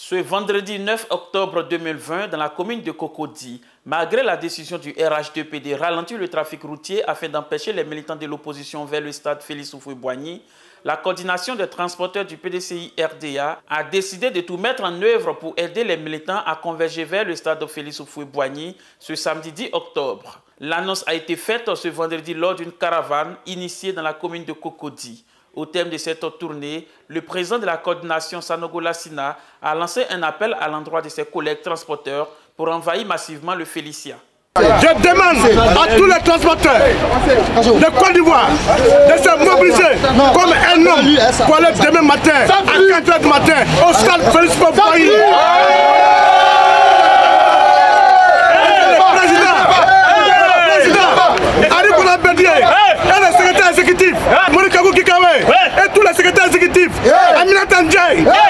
Ce vendredi 9 octobre 2020, dans la commune de Cocody, malgré la décision du RHDP de ralentir le trafic routier afin d'empêcher les militants de l'opposition vers le stade Félix Houphouët-Boigny, la coordination des transporteurs du PDCI RDA a décidé de tout mettre en œuvre pour aider les militants à converger vers le stade Félix Houphouët-Boigny ce samedi 10 octobre. L'annonce a été faite ce vendredi lors d'une caravane initiée dans la commune de Cocody. Au terme de cette tournée, le président de la coordination Sanogo Lassina a lancé un appel à l'endroit de ses collègues transporteurs pour envahir massivement le Félicia. Je demande à tous les transporteurs de Côte d'Ivoire de se mobiliser comme un homme pour aller demain matin à 4h du matin au stade Félix Houphouët-Boigny. Et le secrétaire exécutif, Monikabou Kikawe, et tous les secrétaires exécutifs, Aminata Ndiaye,